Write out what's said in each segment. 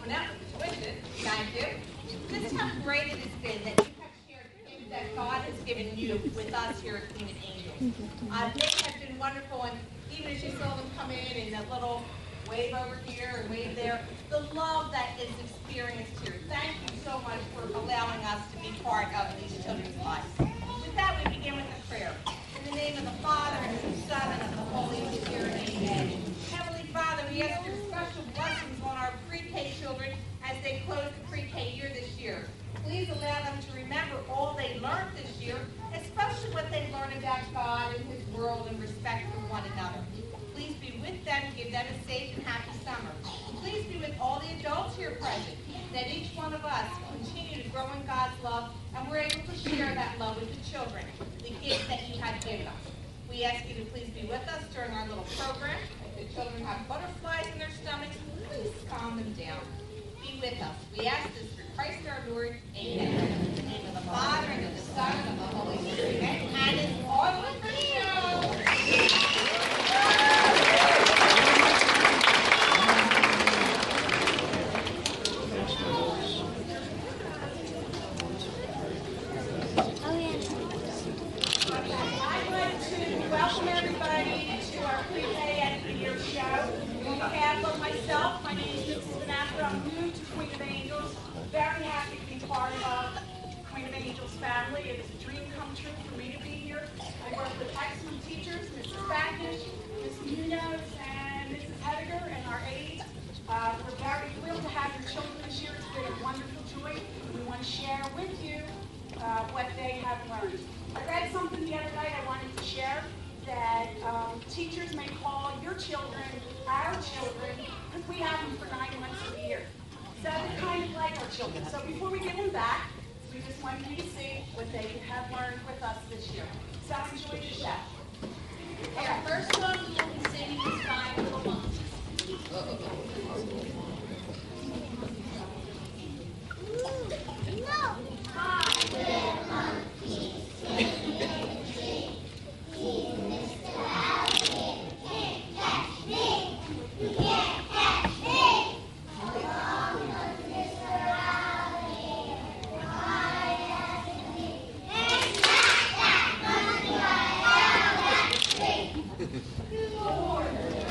helping out with the tuition. Thank you. Just how great it has been that you have shared the gifts that God has given you with us here at Queen of Angels. They have been wonderful, and even as you saw them come in and that little wave over here and wave there, the love that is experienced here. Thank you so much for allowing us to be part of these children's lives. With that, we begin with a prayer. In the name of the Father, and of the Son, and of the Holy Spirit, amen. Heavenly Father, we ask your special blessings on our pre-K children as they close the pre-K year this year. Please allow them to remember all they learned this year, especially what they learned about God and his world and respect for one another. Please be with them, give them a safe and happy summer. Please be with all the adults here present, that each one of us continue to grow in God's love, and we're able to share that love with the children, the gift that you have given us. We ask you to please be with us during our little program. If the children have butterflies in their stomachs, please calm them down. Be with us. We ask this through Christ our Lord. Amen. In the name of the Father, and of the Son, and of the Holy Spirit. Amen. And it's on with the show. Welcome everybody to our pre-K end of the year show. On behalf of myself, my name is Mrs. Vanessa. I'm new to Queen of Angels. Very happy to be part of Queen of Angels family. It is a dream come true for me to be here. I work with excellent teachers, Mrs. Backish, Mrs. Munoz, and Mrs. Hediger, and our aides. We're very thrilled to have your children this year. It's been a wonderful joy. We want to share with you what they have learned. I read something the other night I wanted to share, that teachers may call your children our children because we have them for 9 months of the year. So they're kind of like our children. So before we give them back, we just want you to see what they have learned with us this year. So enjoy the show. Our first song we will be singing is Five Little Monkeys. No! Five little monkeys. Good Lord.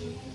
Monkeys.